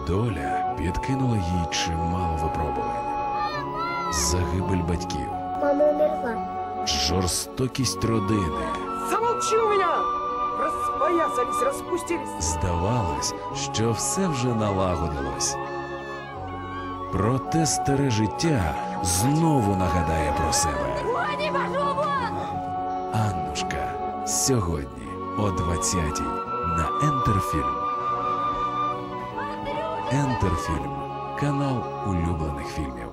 Доля підкинула їй чимало випробувань. Загибель батьків, Мама умерла. жорстокість родини. Замолчи у меня! Распоясались, распустились. Здавалось, що все вже налагодилось. Проте старе життя знову нагадає про себе. Аннушка. Сьогодні о 20-й на Ентерфільм. Ентерфільм. Канал улюблених фільмів.